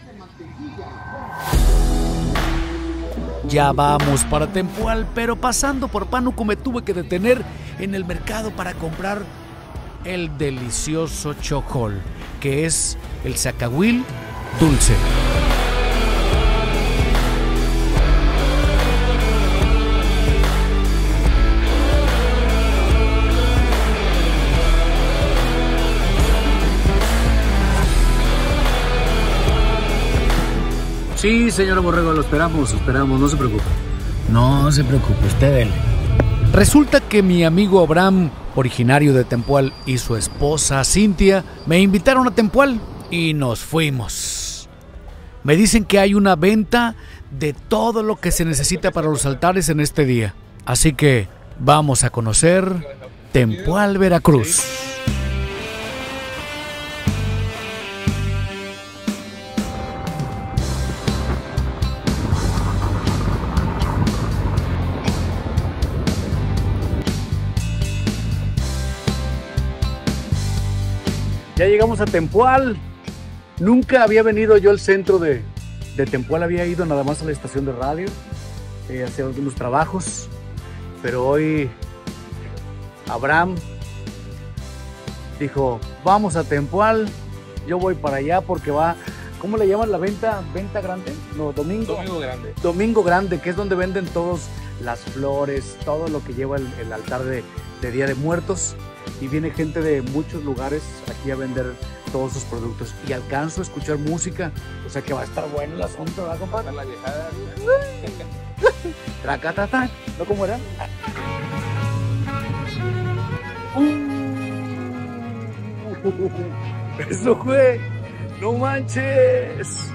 Ya vamos para Tempoal, pero pasando por Pánuco me tuve que detener en el mercado para comprar el delicioso chocol, que es el zacahuil dulce. Sí, señor Borrego, lo esperamos, no se preocupe. No se preocupe, usted dele. Resulta que mi amigo Abraham, originario de Tempoal, y su esposa Cintia me invitaron a Tempoal y nos fuimos. Me dicen que hay una venta de todo lo que se necesita para los altares en este día. Así que vamos a conocer Tempoal, Veracruz. Ya llegamos a Tempoal. Nunca había venido yo al centro de Tempoal, había ido nada más a la estación de radio, a hacer algunos trabajos, pero hoy Abraham dijo, vamos a Tempoal, yo voy para allá porque va, ¿cómo le llaman la venta? ¿Venta grande? No, Domingo Grande. Domingo Grande, que es donde venden todas las flores, todo lo que lleva el altar de Día de Muertos. Y viene gente de muchos lugares aquí a vender todos sus productos. Y alcanzo a escuchar música. O sea que va a estar bueno el asunto, ¿verdad, compadre? La viejada. Tracatatán. ¿No cómo era? Eso fue. No manches.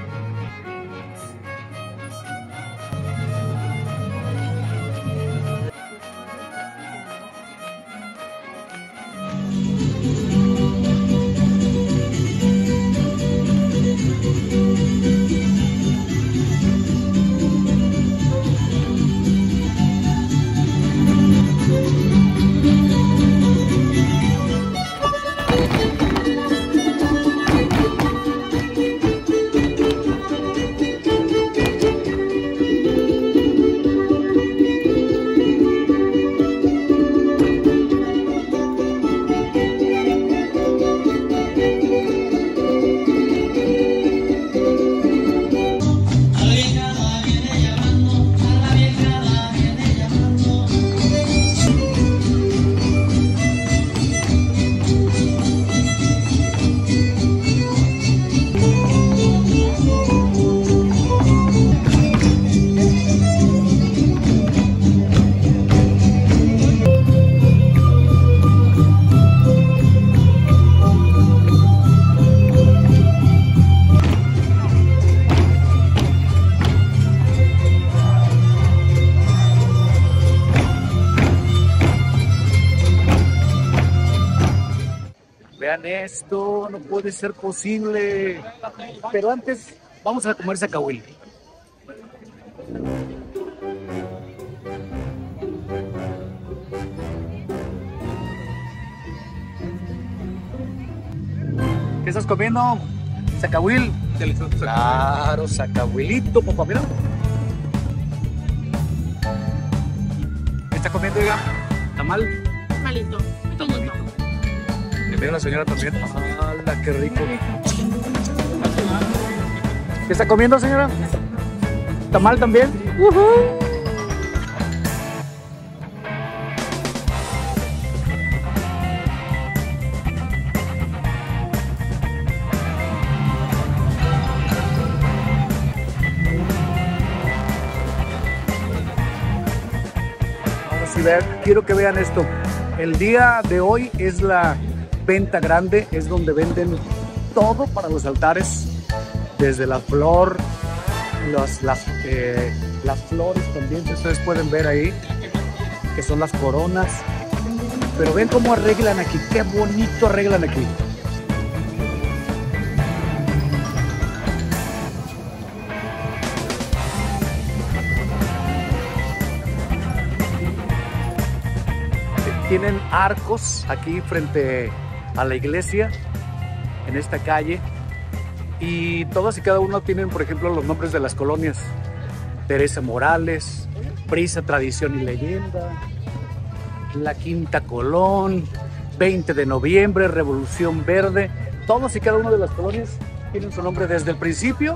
Vean esto, no puede ser posible. Pero antes, vamos a comer zacahuil. ¿Qué estás comiendo? ¿Zacahuil? Delicioso. Claro, zacahuilito, papá, mira. ¿Qué está comiendo, oiga? ¿Tamal? Malito, pequeñito. Mira la señora también. ¡Hala, qué rico! ¿Qué está comiendo, señora? ¿Tamal también? Ahora sí, quiero que vean esto. El día de hoy es la venta grande, es donde venden todo para los altares, desde la flor, las flores también, que ustedes pueden ver ahí, que son las coronas. Pero ven cómo arreglan aquí, qué bonito arreglan aquí. Tienen arcos aquí frente a la iglesia, en esta calle, Y todas y cada una tienen, por ejemplo, los nombres de las colonias. Teresa Morales, Prisa, Tradición y Leyenda, La Quinta Colón, 20 de noviembre, Revolución Verde. Todas y cada una de las colonias tienen su nombre desde el principio.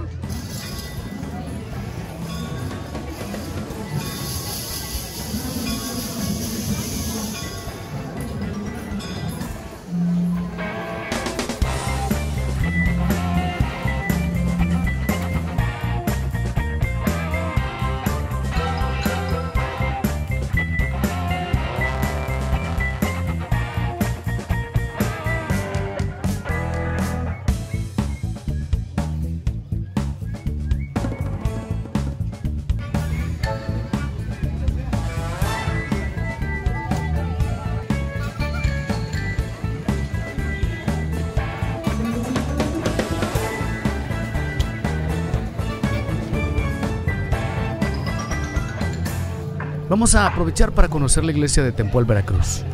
Vamos a aprovechar para conocer la iglesia de Tempoal, Veracruz.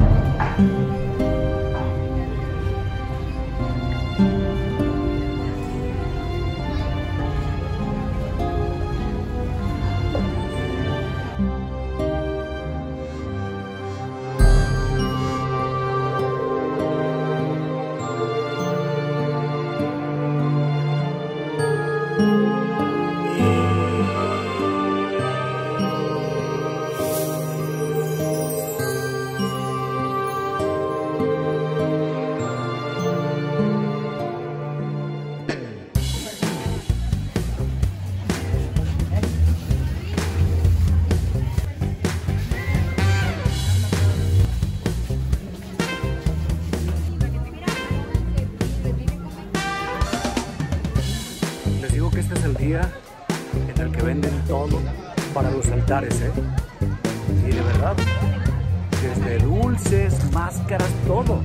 Este es el día en el que venden todo para los altares, ¿eh? Y de verdad, desde dulces, máscaras, todo.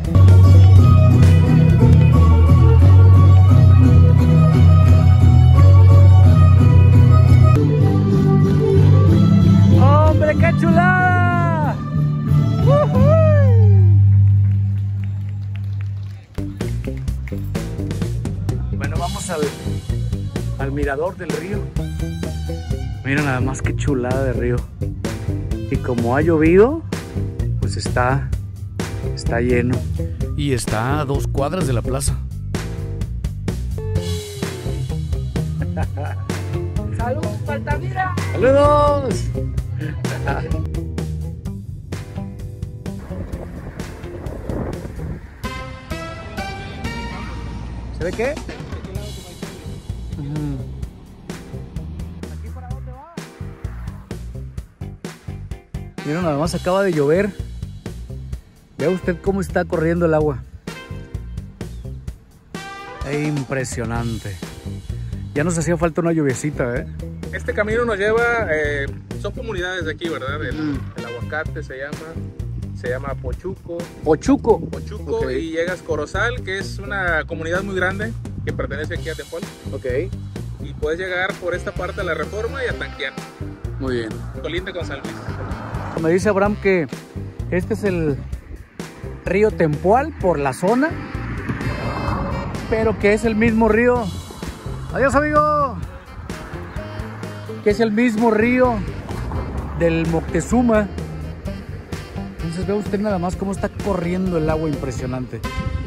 ¡Hombre, qué chulada! Bueno, vamos al mirador del río. Mira nada más qué chulada de río. Y como ha llovido, pues está lleno. Y está a 2 cuadras de la plaza. ¡Saludos, Altamira! ¡Saludos! ¿Se ve qué? ¿Aquí para dónde va? Miren, nada más acaba de llover. Vea usted cómo está corriendo el agua. Es impresionante. Ya nos hacía falta una lluviecita, ¿eh? Este camino nos lleva, son comunidades de aquí, ¿verdad? El Aguacate se llama Pochuco. Pochuco. Pochuco, Okay. Y llegas Corozal, que es una comunidad muy grande que pertenece aquí a Tempoal. Ok. Y puedes llegar por esta parte a La Reforma y a Tanquián. Muy bien. Colinda con San Luis. Me dice Abraham que este es el río Tempoal por la zona, pero que es el mismo río. Adiós, amigo. Que es el mismo río del Moctezuma. Entonces ve usted nada más cómo está corriendo el agua, impresionante.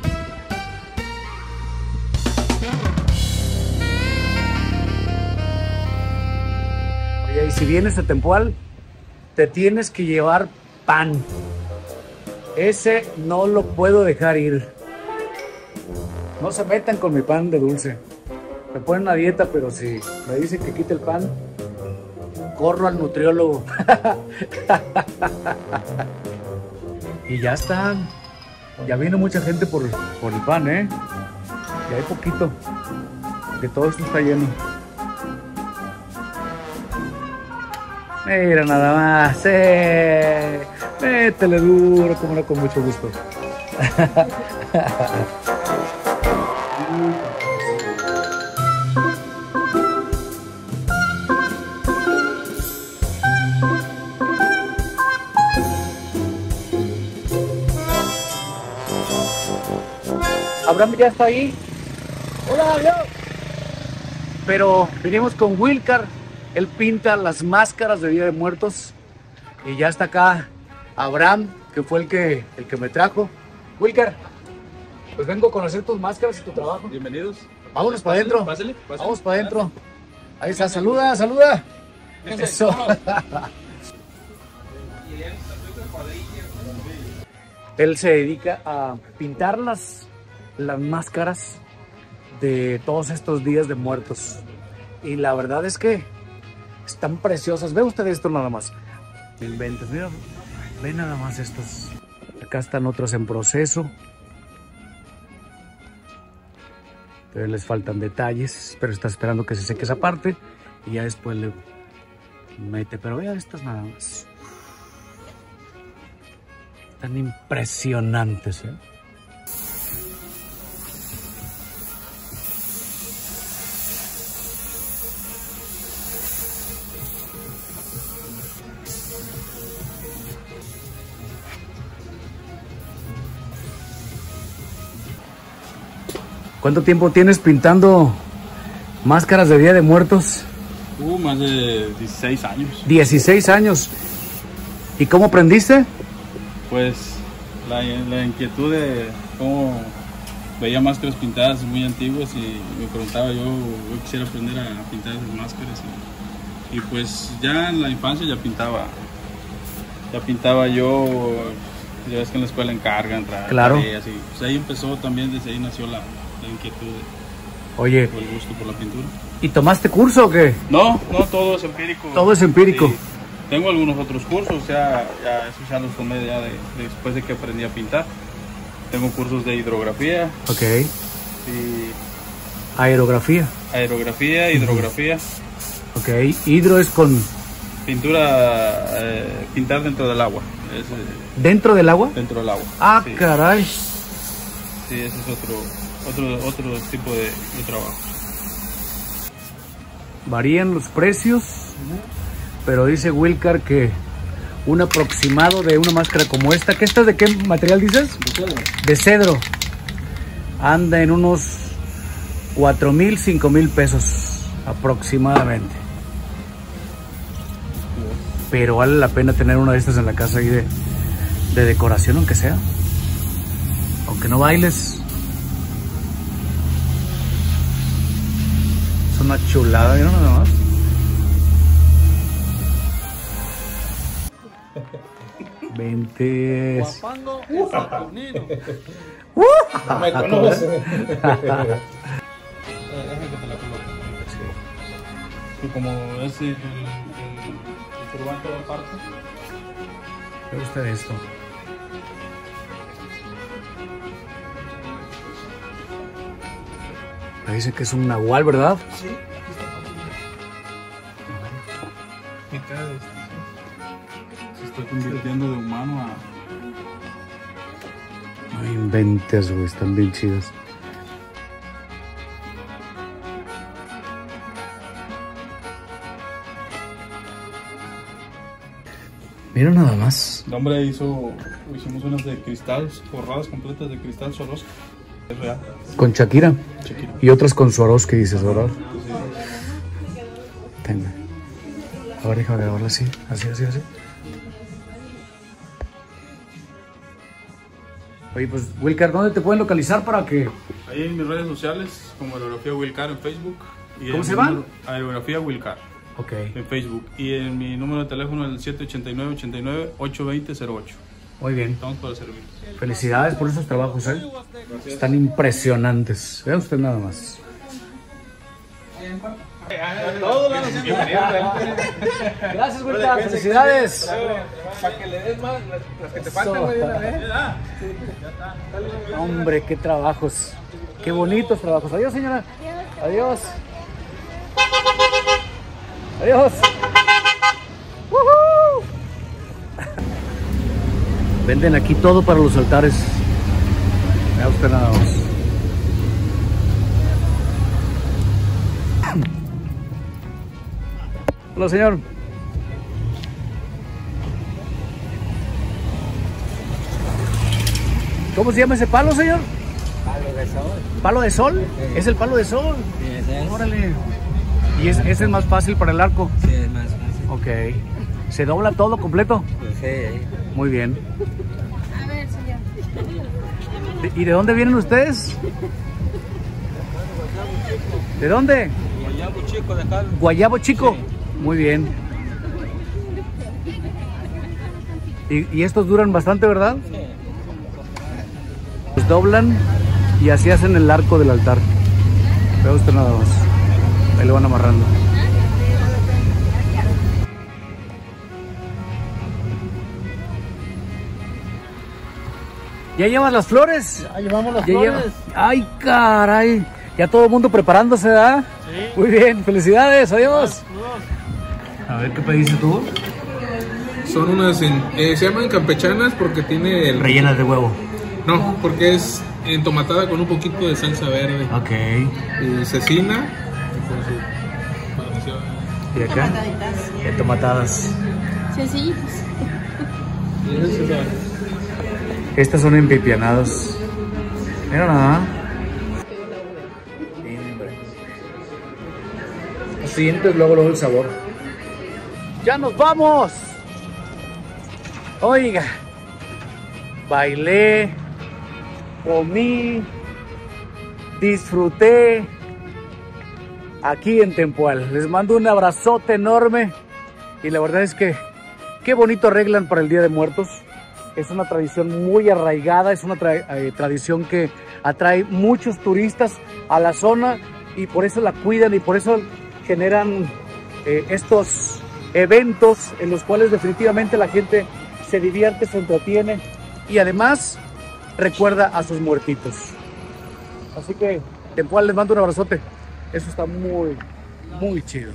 Oye, y si vienes a Tempoal, te tienes que llevar pan. Ese no lo puedo dejar ir. No se metan con mi pan de dulce. Me ponen una dieta, pero si me dicen que quite el pan, corro al nutriólogo. Y ya está. Ya vino mucha gente por el pan, ¿eh? Ya hay poquito. Que todo esto está lleno. Mira nada más. Métele duro, como no, con mucho gusto. Abraham ya está ahí. Hola, adiós. Pero vinimos con Wilcar, él pinta las máscaras de Día de Muertos. Y ya está acá Abraham, que fue el que me trajo. Wilcar, pues vengo a conocer tus máscaras y tu trabajo. Bienvenidos. Vámonos para adentro. Pásale. Vamos para adentro. Ahí está, saluda. Eso. Él se dedica a pintar las máscaras de todos estos días de muertos. Y la verdad es que están preciosas. Ve usted esto nada más. Inventes, mira, ve nada más estos. Acá están otros en proceso. Todavía les faltan detalles, pero está esperando que se seque esa parte y ya después le mete. Pero vea estas nada más. Están impresionantes, ¿eh? ¿Cuánto tiempo tienes pintando máscaras de Día de Muertos? Más de 16 años. 16 años. ¿Y cómo aprendiste? Pues la inquietud de cómo veía máscaras pintadas muy antiguas y me preguntaba yo quisiera aprender a pintar esas máscaras. Y pues ya en la infancia ya pintaba yo, ya ves que en la escuela encargan tareas y pues ahí empezó también, desde ahí nació la inquietud, Oye, el gusto por la pintura. ¿Y tomaste curso o qué? No, todo es empírico. Todo es empírico. Sí. Tengo algunos otros cursos, ya esos ya los tomé ya después de que aprendí a pintar. Tengo cursos de hidrografía. Ok. Y Aerografía. aerografía, hidrografía. Ok. Hidro es con... Pintura, pintar dentro del agua. ¿Dentro del agua? Dentro del agua. Ah, sí. Caray. Sí, ese es otro tipo de trabajo. Varían los precios, pero dice Wilcar que un aproximado de una máscara como esta, ¿qué esta de qué material dices? De cedro. Anda en unos 4,000, 5,000 pesos aproximadamente. Pero vale la pena tener una de estas en la casa ahí de decoración, aunque sea. Aunque no bailes. Es una chulada, ¿vieron nada más? Vente. Guapango Saturnino. No me conoce. Y como es el turbante aparte. ¿Qué gusta de esto? Me dice que es un nahual, ¿verdad? Sí, mitad de Se está convirtiendo de humano a... No inventes, güey, están bien chidas. Mira nada más. El hombre hicimos unas de cristal, forradas completas de cristal Swarovski. Es real. Con Shakira. Shakira. Y otras con Swarovski, dices, ¿verdad? Tenga. A ver, déjame grabarla así. Así. Oye, pues, Wilcar, ¿dónde te pueden localizar para que...? Ahí en mis redes sociales, como Aerografía Wilcar en Facebook. Y ¿Cómo se llama? Aerografía Wilcar Ok. en Facebook. Y en mi número de teléfono es el 789-89-820-08. Muy bien. Estamos para servir. Felicidades por esos trabajos, ¿eh? Están impresionantes. Vean usted nada más. Gracias, Wilcar. Felicidades. Para que le des más, las que te faltan, güey, de una vez. Hombre, qué trabajos. Qué bonitos trabajos. Adiós, señora. Adiós. Adiós. ¡Woohoo! Venden aquí todo para los altares. Vea usted nada más. Hola, señor. ¿Cómo se llama ese palo, señor? Palo de sol. ¿Palo de sol? Sí. ¿Es el palo de sol? Sí, ese es. Órale. ¿Y ese es más fácil para el arco? Sí, es más fácil. Ok. ¿Se dobla todo completo? Pues sí. Muy bien. A ver, señor. ¿Y de dónde vienen ustedes? ¿De dónde? Guayabo Chico de acá. Guayabo Chico. Muy bien. Y estos duran bastante, ¿verdad? Los doblan y así hacen el arco del altar. Vea usted nada más. Ahí lo van amarrando. ¿Ya llevas las flores? Ya llevamos las Ya flores. ¡Ay, caray! Ya todo el mundo preparándose, ¿verdad? Sí. Muy bien, felicidades, adiós. A ver, ¿qué pediste tú? Son unas, se llaman campechanas porque tiene el... Rellenas de huevo. No, porque es entomatada con un poquito de salsa verde. Ok. Y cecina. Con su guarnición. ¿Y acá? Tomatadas. Sencillitos. Y ese es Estas son empipianadas. Mira nada. Sientes luego el sabor. ¡Ya nos vamos! Oiga, bailé, comí, disfruté aquí en Tempoal. Les mando un abrazote enorme y la verdad es que qué bonito arreglan para el Día de Muertos. Es una tradición muy arraigada, es una tradición que atrae muchos turistas a la zona y por eso la cuidan y por eso generan estos eventos en los cuales definitivamente la gente se divierte, se entretiene y además recuerda a sus muertitos. Así que Tempoal, les mando un abrazote. Eso está muy, muy chido.